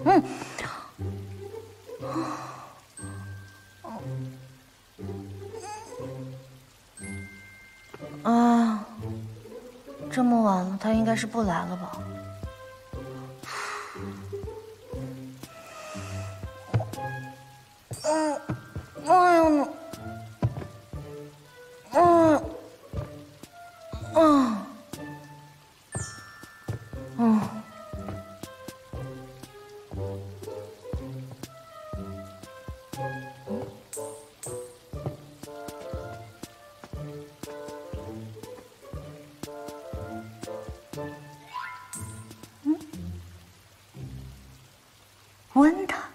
这么晚了，他应该是不来了吧？哎呦，闻它。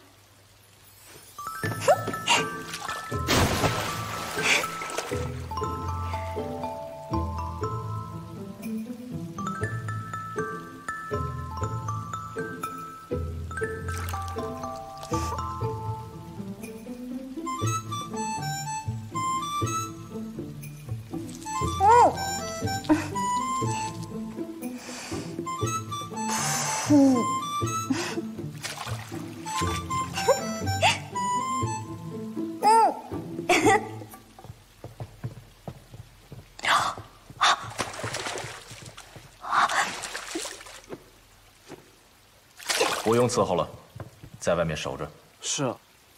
不用伺候了，在外面守着。 是。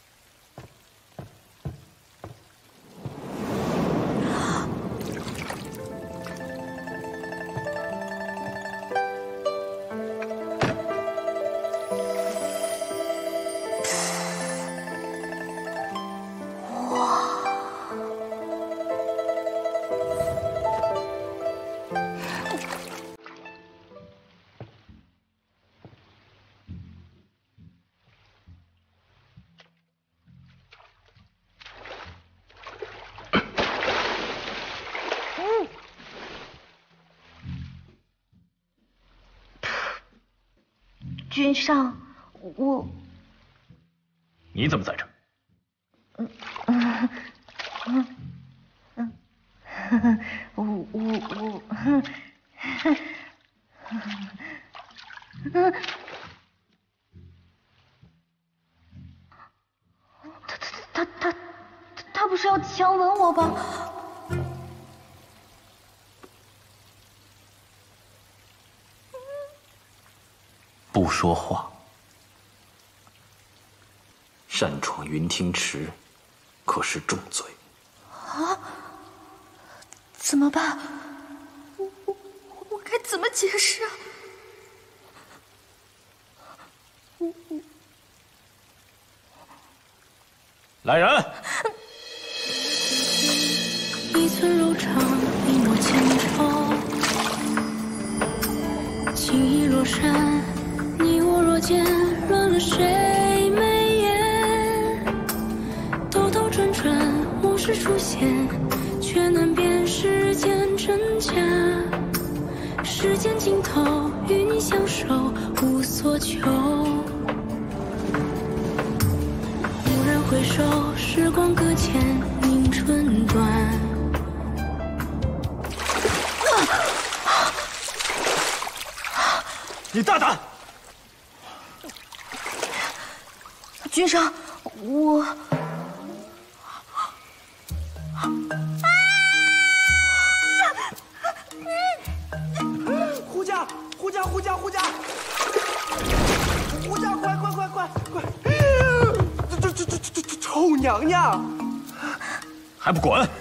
君上，我…… 你怎么在这？ 他不是要强吻我吧？ 不说话，擅闯云听池，可是重罪。 啊！怎么办？我该怎么解释啊？ 来人！ 一寸柔肠，一抹情愁，情意若山。你我若见，乱了谁眉眼？兜兜转转，无事出现，却难辨世间真假。世间尽头，与你相守，无所求。蓦然回首，时光搁浅，迎春短。 你大胆！ 君上，我…… 护驾！护驾！护驾！护驾！护驾！快！这臭娘娘！ 还不滚！